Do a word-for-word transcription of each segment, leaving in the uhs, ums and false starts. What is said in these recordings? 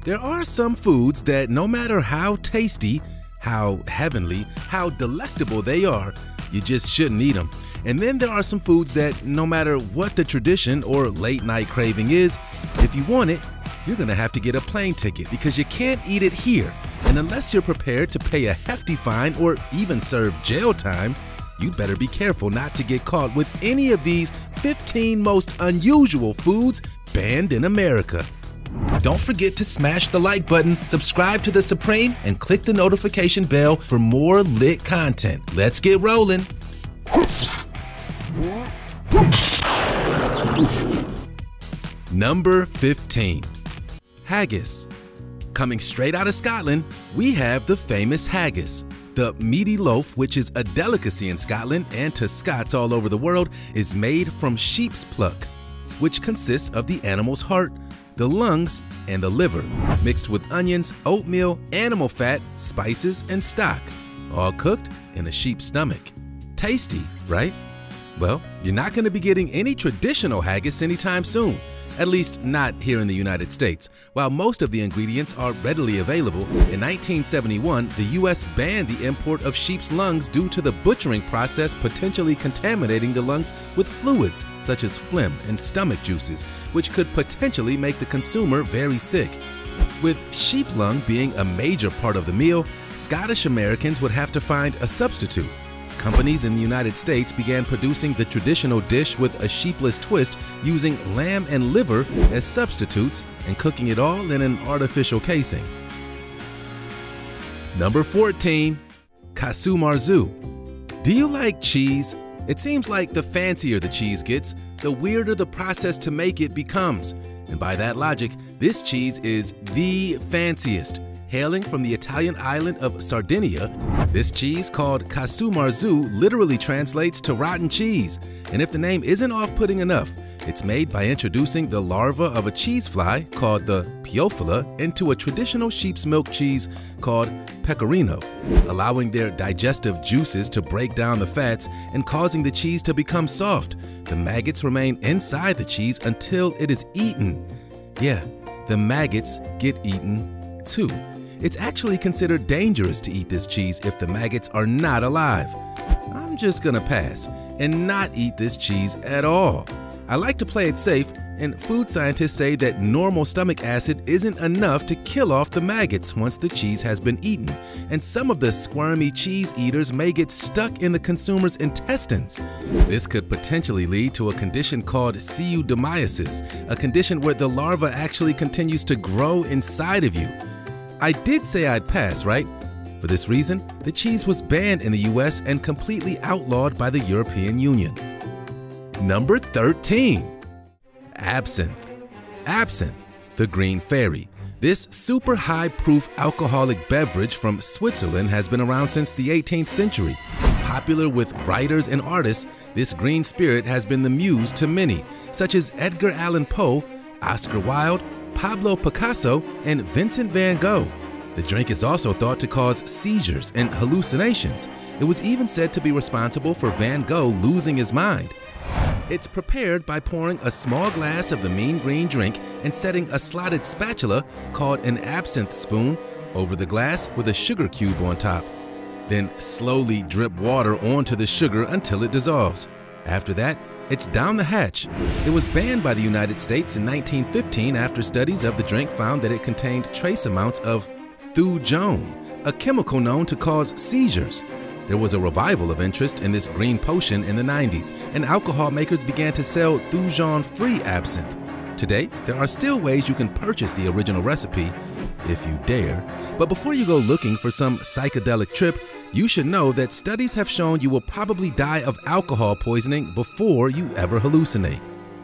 There are some foods that no matter how tasty, how heavenly, how delectable they are, you just shouldn't eat them. And then there are some foods that no matter what the tradition or late night craving is, if you want it, you're gonna have to get a plane ticket because you can't eat it here. And unless you're prepared to pay a hefty fine or even serve jail time, you better be careful not to get caught with any of these fifteen most unusual foods banned in America. Don't forget to smash the like button, subscribe to The Supreme, and click the notification bell for more lit content. Let's get rolling. Number fifteen. Haggis. Coming straight out of Scotland, we have the famous haggis. The meaty loaf, which is a delicacy in Scotland and to Scots all over the world, is made from sheep's pluck, which consists of the animal's heart, the lungs, and the liver, mixed with onions, oatmeal, animal fat, spices, and stock, all cooked in a sheep's stomach. Tasty, right? Well, you're not going to be getting any traditional haggis anytime soon. At least not here in the United States. While most of the ingredients are readily available, in nineteen seventy-one, the U S banned the import of sheep's lungs due to the butchering process potentially contaminating the lungs with fluids such as phlegm and stomach juices, which could potentially make the consumer very sick. With sheep lung being a major part of the meal, Scottish Americans would have to find a substitute. Companies in the United States began producing the traditional dish with a sheepless twist using lamb and liver as substitutes and cooking it all in an artificial casing. Number fourteen. Casu marzu. Do you like cheese? It seems like the fancier the cheese gets, the weirder the process to make it becomes. And by that logic, this cheese is the fanciest. Hailing from the Italian island of Sardinia, this cheese, called casu marzu, literally translates to rotten cheese. And if the name isn't off-putting enough, it's made by introducing the larva of a cheese fly, called the Piophila, into a traditional sheep's milk cheese called pecorino, allowing their digestive juices to break down the fats and causing the cheese to become soft. The maggots remain inside the cheese until it is eaten. Yeah, the maggots get eaten too. It's actually considered dangerous to eat this cheese if the maggots are not alive. I'm just gonna pass and not eat this cheese at all. I like to play it safe, and food scientists say that normal stomach acid isn't enough to kill off the maggots once the cheese has been eaten, and some of the squirmy cheese eaters may get stuck in the consumer's intestines. This could potentially lead to a condition called pseudomyosis, a condition where the larva actually continues to grow inside of you. I did say I'd pass, right? For this reason, the cheese was banned in the U S and completely outlawed by the European Union. Number thirteen. Absinthe. Absinthe, the green fairy. This super high proof alcoholic beverage from Switzerland has been around since the eighteenth century. Popular with writers and artists, this green spirit has been the muse to many, such as Edgar Allan Poe, Oscar Wilde, Pablo Picasso, and Vincent van Gogh. The drink is also thought to cause seizures and hallucinations. It was even said to be responsible for Van Gogh losing his mind. It's prepared by pouring a small glass of the mean green drink and setting a slotted spatula, called an absinthe spoon, over the glass with a sugar cube on top. Then slowly drip water onto the sugar until it dissolves. After that, it's down the hatch. It was banned by the United States in nineteen fifteen after studies of the drink found that it contained trace amounts of thujone, a chemical known to cause seizures. There was a revival of interest in this green potion in the nineties, and alcohol makers began to sell thujone-free absinthe. Today, there are still ways you can purchase the original recipe, if you dare. But before you go looking for some psychedelic trip, you should know that studies have shown you will probably die of alcohol poisoning before you ever hallucinate.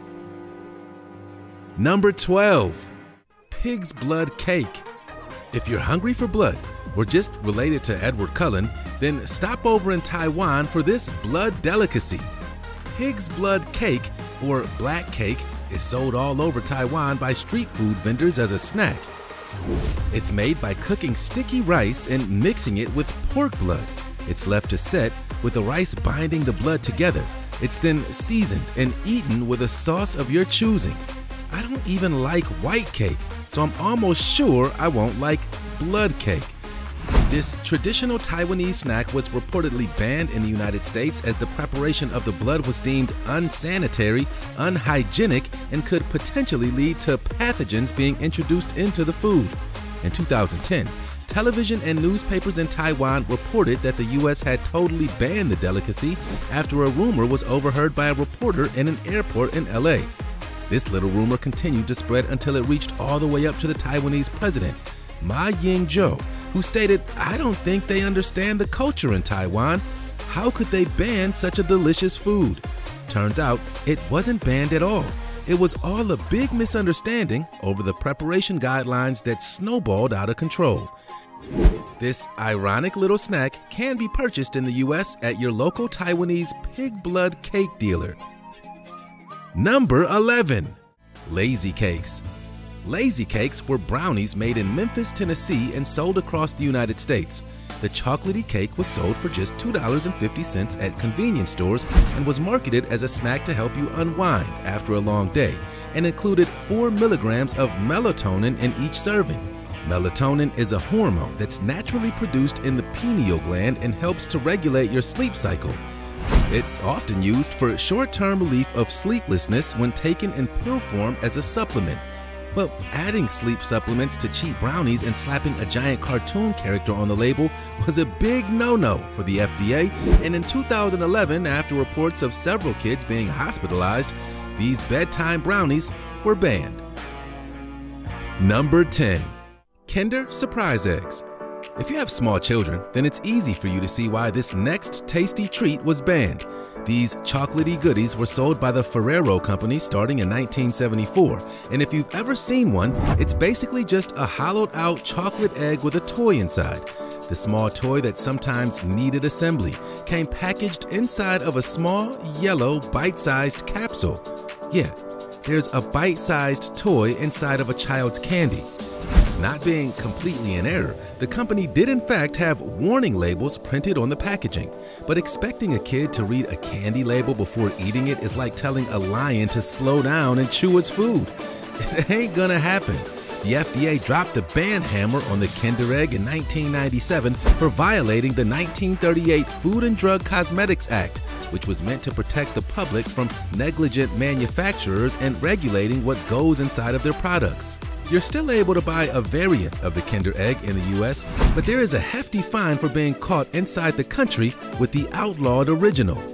Number twelve. Pig's blood cake. If you're hungry for blood, or just related to Edward Cullen, then stop over in Taiwan for this blood delicacy. Pig's blood cake, or black cake, is sold all over Taiwan by street food vendors as a snack. It's made by cooking sticky rice and mixing it with pork blood. It's left to set, with the rice binding the blood together. It's then seasoned and eaten with a sauce of your choosing. I don't even like white cake, so I'm almost sure I won't like blood cake. This traditional Taiwanese snack was reportedly banned in the United States as the preparation of the blood was deemed unsanitary, unhygienic, and could potentially lead to pathogens being introduced into the food. In two thousand ten, television and newspapers in Taiwan reported that the U S had totally banned the delicacy after a rumor was overheard by a reporter in an airport in L A. This little rumor continued to spread until it reached all the way up to the Taiwanese president, Ma Ying-jeou, who stated, "I don't think they understand the culture in Taiwan. How could they ban such a delicious food?" Turns out, it wasn't banned at all. It was all a big misunderstanding over the preparation guidelines that snowballed out of control. This ironic little snack can be purchased in the U S at your local Taiwanese pig blood cake dealer. Number eleven. Lazy Cakes. Lazy Cakes were brownies made in Memphis, Tennessee and sold across the United States. The chocolatey cake was sold for just two dollars and fifty cents at convenience stores and was marketed as a snack to help you unwind after a long day, and included four milligrams of melatonin in each serving. Melatonin is a hormone that's naturally produced in the pineal gland and helps to regulate your sleep cycle. It's often used for short-term relief of sleeplessness when taken in pill form as a supplement. But adding sleep supplements to cheap brownies and slapping a giant cartoon character on the label was a big no-no for the F D A, and in two thousand eleven, after reports of several kids being hospitalized, these bedtime brownies were banned. Number ten. Kinder Surprise Eggs. If you have small children, then it's easy for you to see why this next tasty treat was banned. These chocolatey goodies were sold by the Ferrero Company starting in nineteen seventy-four, and if you've ever seen one, it's basically just a hollowed-out chocolate egg with a toy inside. The small toy that sometimes needed assembly came packaged inside of a small, yellow, bite-sized capsule. Yeah, there's a bite-sized toy inside of a child's candy. Not being completely in error, the company did in fact have warning labels printed on the packaging, but expecting a kid to read a candy label before eating it is like telling a lion to slow down and chew its food. It ain't gonna happen. The F D A dropped the ban hammer on the Kinder Egg in nineteen ninety-seven for violating the nineteen thirty-eight Food and Drug Cosmetics Act, which was meant to protect the public from negligent manufacturers and regulating what goes inside of their products. You're still able to buy a variant of the Kinder Egg in the U S, but there is a hefty fine for being caught inside the country with the outlawed original.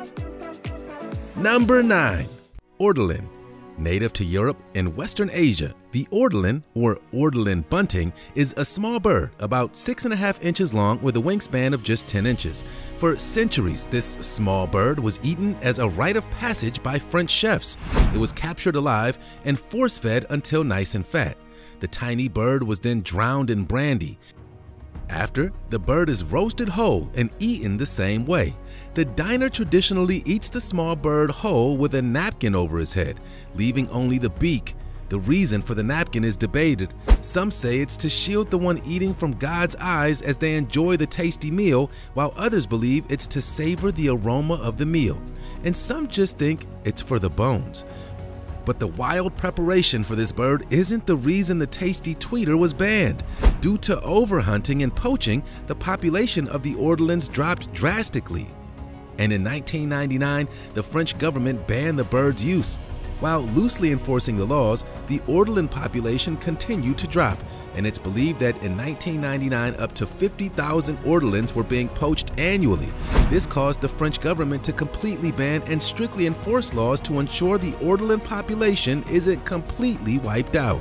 Number nine. Ortolan. Native to Europe and Western Asia, the ortolan, or ortolan bunting, is a small bird about six and a half inches long with a wingspan of just ten inches. For centuries, this small bird was eaten as a rite of passage by French chefs. It was captured alive and force-fed until nice and fat. The tiny bird was then drowned in brandy. After, the bird is roasted whole and eaten the same way. The diner traditionally eats the small bird whole with a napkin over his head, leaving only the beak. The reason for the napkin is debated. Some say it's to shield the one eating from God's eyes as they enjoy the tasty meal, while others believe it's to savor the aroma of the meal. And some just think it's for the bones. But the wild preparation for this bird isn't the reason the tasty tweeter was banned. Due to overhunting and poaching, the population of the ortolans dropped drastically. And in nineteen ninety-nine, the French government banned the bird's use. While loosely enforcing the laws, the ortolan population continued to drop, and it's believed that in nineteen ninety-nine up to fifty thousand ortolans were being poached annually. This caused the French government to completely ban and strictly enforce laws to ensure the ortolan population isn't completely wiped out.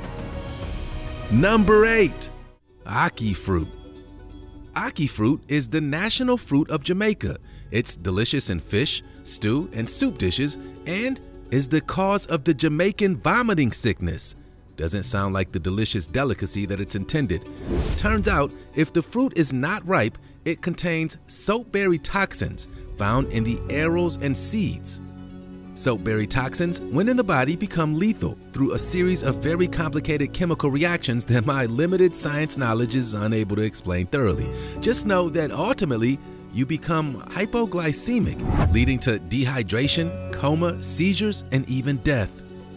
Number eight. Ackee fruit. Ackee fruit is the national fruit of Jamaica. It's delicious in fish, stew, and soup dishes, and is the cause of the Jamaican vomiting sickness. Doesn't sound like the delicious delicacy that it's intended. Turns out, if the fruit is not ripe, it contains soapberry toxins found in the arils and seeds. Soapberry toxins, when in the body, become lethal through a series of very complicated chemical reactions that my limited science knowledge is unable to explain thoroughly. Just know that ultimately, you become hypoglycemic, leading to dehydration, coma, seizures, and even death.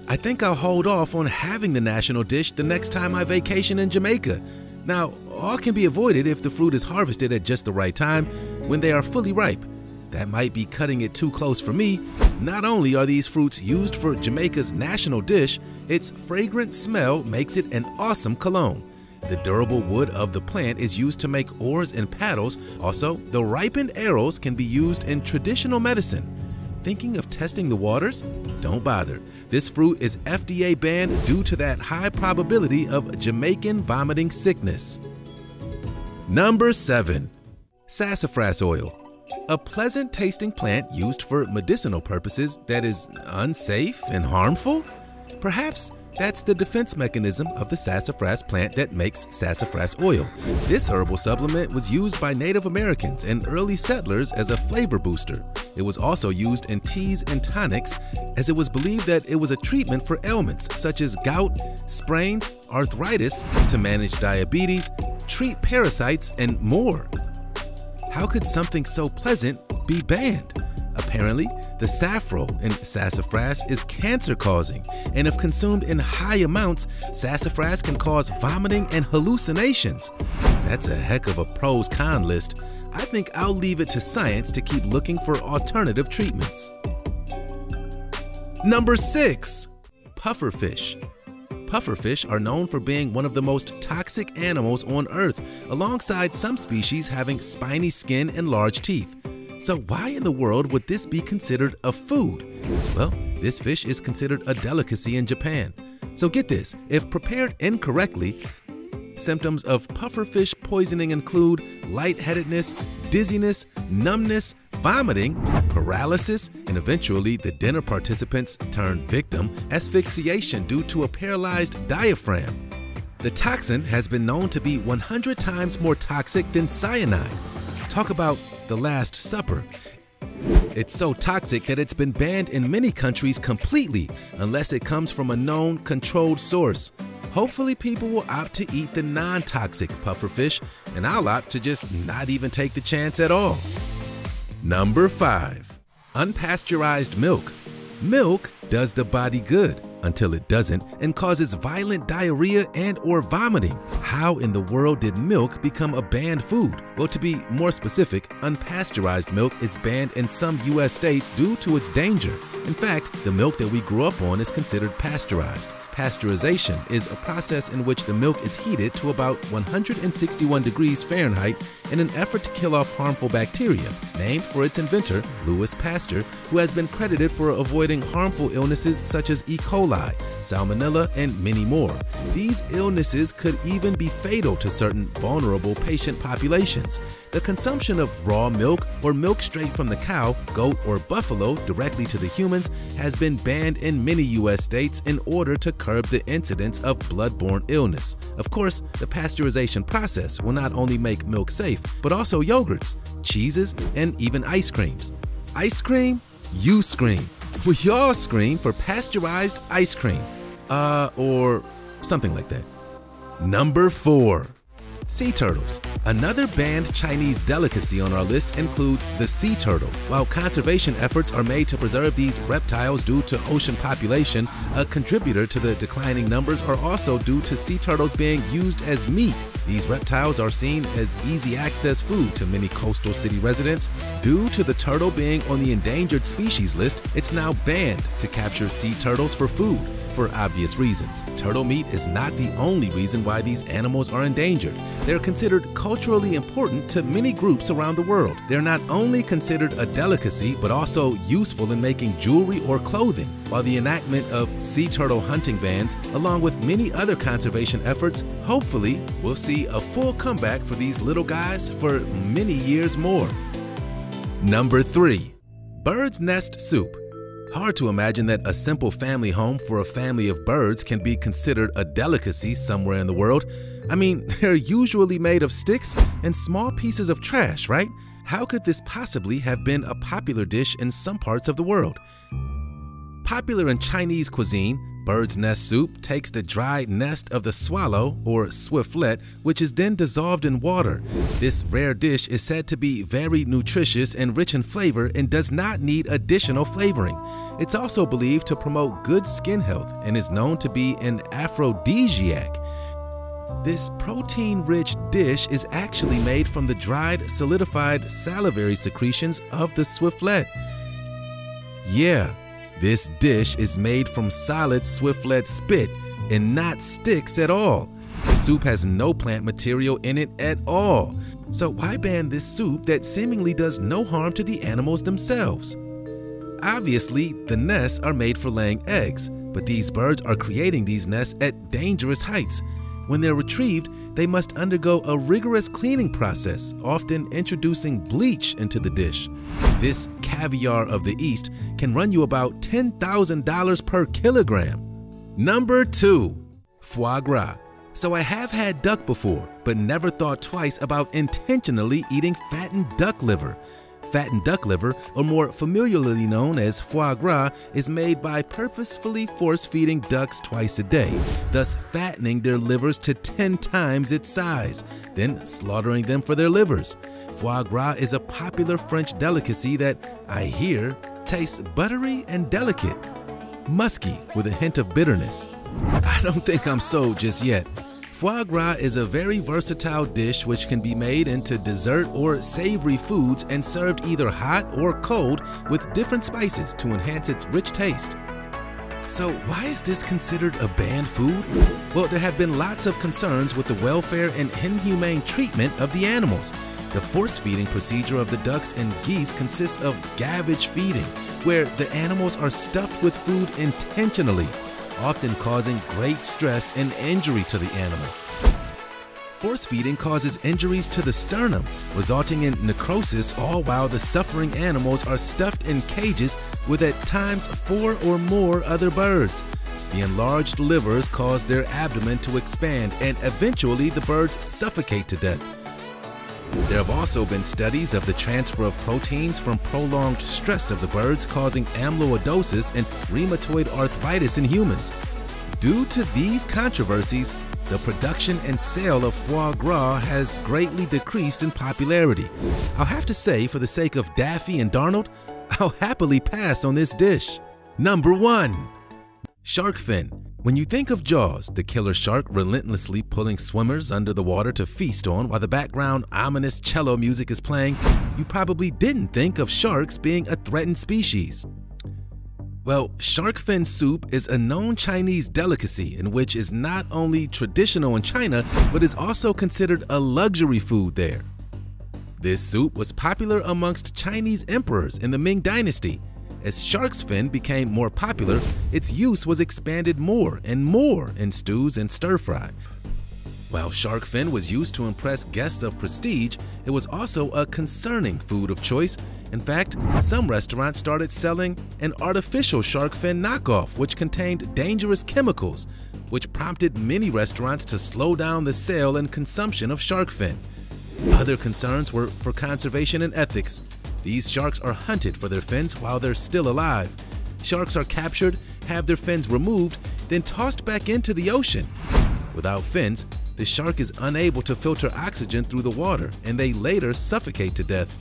I think I'll hold off on having the national dish the next time I vacation in Jamaica. Now, all can be avoided if the fruit is harvested at just the right time when they are fully ripe. That might be cutting it too close for me. Not only are these fruits used for Jamaica's national dish, its fragrant smell makes it an awesome cologne. The durable wood of the plant is used to make oars and paddles. Also, the ripened arrows can be used in traditional medicine. Thinking of testing the waters? Don't bother. This fruit is F D A banned due to that high probability of Jamaican vomiting sickness. Number seven. Sassafras oil. A pleasant tasting plant used for medicinal purposes that is unsafe and harmful? Perhaps that's the defense mechanism of the sassafras plant that makes sassafras oil. This herbal supplement was used by Native Americans and early settlers as a flavor booster. It was also used in teas and tonics, as it was believed that it was a treatment for ailments such as gout, sprains, arthritis, to manage diabetes, treat parasites, and more. How could something so pleasant be banned? Apparently, the saffron in sassafras is cancer-causing, and if consumed in high amounts, sassafras can cause vomiting and hallucinations. That's a heck of a pros-con list. I think I'll leave it to science to keep looking for alternative treatments. Number six. Pufferfish. Pufferfish are known for being one of the most toxic animals on Earth, alongside some species having spiny skin and large teeth. So why in the world would this be considered a food? Well, this fish is considered a delicacy in Japan. So get this, if prepared incorrectly, symptoms of pufferfish poisoning include lightheadedness, dizziness, numbness, vomiting, paralysis, and eventually the dinner participants turn victim, asphyxiation due to a paralyzed diaphragm. The toxin has been known to be one hundred times more toxic than cyanide. Talk about the Last Supper. It's so toxic that it's been banned in many countries completely unless it comes from a known, controlled source. Hopefully people will opt to eat the non-toxic pufferfish, and I'll opt to just not even take the chance at all. Number five. Unpasteurized milk. Milk does the body good until it doesn't and causes violent diarrhea and or vomiting. How in the world did milk become a banned food? Well, to be more specific, unpasteurized milk is banned in some U S states due to its danger. In fact, the milk that we grew up on is considered pasteurized. Pasteurization is a process in which the milk is heated to about one hundred sixty-one degrees Fahrenheit in an effort to kill off harmful bacteria, named for its inventor, Louis Pasteur, who has been credited for avoiding harmful illnesses such as E. coli, salmonella, and many more. These illnesses could even be fatal to certain vulnerable patient populations. The consumption of raw milk or milk straight from the cow, goat, or buffalo directly to the humans has been banned in many U S states in order to curb the incidence of blood-borne illness. Of course, the pasteurization process will not only make milk safe, but also yogurts, cheeses, and even ice creams. Ice cream? You scream. We all scream for pasteurized ice cream. Uh, or something like that. Number four. Sea turtles. Another banned Chinese delicacy on our list includes the sea turtle. While conservation efforts are made to preserve these reptiles due to ocean population, a contributor to the declining numbers are also due to sea turtles being used as meat. These reptiles are seen as easy access food to many coastal city residents. Due to the turtle being on the endangered species list, it's now banned to capture sea turtles for food. For obvious reasons. Turtle meat is not the only reason why these animals are endangered. They're considered culturally important to many groups around the world. They're not only considered a delicacy, but also useful in making jewelry or clothing. While the enactment of sea turtle hunting bans, along with many other conservation efforts, hopefully we'll see a full comeback for these little guys for many years more. Number three. Bird's nest soup. Hard to imagine that a simple family home for a family of birds can be considered a delicacy somewhere in the world. I mean, they're usually made of sticks and small pieces of trash, right? How could this possibly have been a popular dish in some parts of the world? Popular in Chinese cuisine, Bird's nest soup takes the dried nest of the swallow, or swiftlet, which is then dissolved in water. This rare dish is said to be very nutritious and rich in flavor and does not need additional flavoring. It's also believed to promote good skin health and is known to be an aphrodisiac. This protein-rich dish is actually made from the dried, solidified salivary secretions of the swiftlet. Yeah, this dish is made from solid swiftlet spit and not sticks at all. The soup has no plant material in it at all. So why ban this soup that seemingly does no harm to the animals themselves? Obviously, the nests are made for laying eggs, but these birds are creating these nests at dangerous heights. When they're retrieved, they must undergo a rigorous cleaning process, often introducing bleach into the dish. This caviar of the East can run you about ten thousand dollars per kilogram. Number two, foie gras. So I have had duck before, but never thought twice about intentionally eating fattened duck liver. Fattened duck liver, or more familiarly known as foie gras, is made by purposefully force-feeding ducks twice a day, thus fattening their livers to ten times its size, then slaughtering them for their livers. Foie gras is a popular French delicacy that, I hear, tastes buttery and delicate, musky with a hint of bitterness. I don't think I'm sold just yet. Foie gras is a very versatile dish which can be made into dessert or savory foods and served either hot or cold with different spices to enhance its rich taste. So why is this considered a banned food? Well, there have been lots of concerns with the welfare and inhumane treatment of the animals. The force-feeding procedure of the ducks and geese consists of gavage feeding, where the animals are stuffed with food intentionally, often causing great stress and injury to the animal. Force feeding causes injuries to the sternum, resulting in necrosis, all while the suffering animals are stuffed in cages with at times four or more other birds. The enlarged livers cause their abdomen to expand, and eventually the birds suffocate to death. There have also been studies of the transfer of proteins from prolonged stress of the birds causing amyloidosis and rheumatoid arthritis in humans. Due to these controversies, the production and sale of foie gras has greatly decreased in popularity. I'll have to say, for the sake of Daffy and Darnold, I'll happily pass on this dish. Number one. Shark fin. When you think of Jaws, the killer shark relentlessly pulling swimmers under the water to feast on while the background ominous cello music is playing, you probably didn't think of sharks being a threatened species. Well, shark fin soup is a known Chinese delicacy in which is not only traditional in China, but is also considered a luxury food there. This soup was popular amongst Chinese emperors in the Ming Dynasty. As shark's fin became more popular, its use was expanded more and more in stews and stir-fry. While shark fin was used to impress guests of prestige, it was also a concerning food of choice. In fact, some restaurants started selling an artificial shark fin knockoff which contained dangerous chemicals, which prompted many restaurants to slow down the sale and consumption of shark fin. Other concerns were for conservation and ethics. These sharks are hunted for their fins while they're still alive. Sharks are captured, have their fins removed, then tossed back into the ocean. Without fins, the shark is unable to filter oxygen through the water, and they later suffocate to death.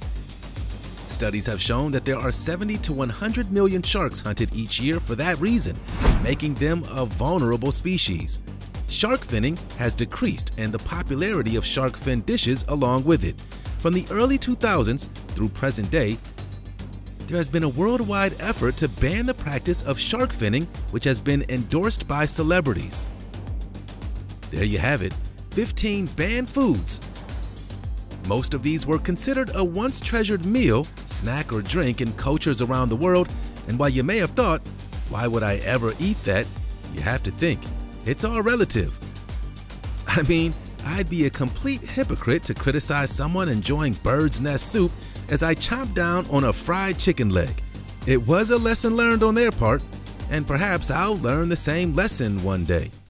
Studies have shown that there are seventy to one hundred million sharks hunted each year for that reason, making them a vulnerable species. Shark finning has decreased, and the popularity of shark fin dishes along with it. From the early two thousands through present day, there has been a worldwide effort to ban the practice of shark finning, which has been endorsed by celebrities. There you have it, fifteen banned foods. Most of these were considered a once treasured meal, snack, or drink in cultures around the world, and while you may have thought, why would I ever eat that, you have to think, it's all relative. I mean, I'd be a complete hypocrite to criticize someone enjoying bird's nest soup as I chomp down on a fried chicken leg. It was a lesson learned on their part, and perhaps I'll learn the same lesson one day.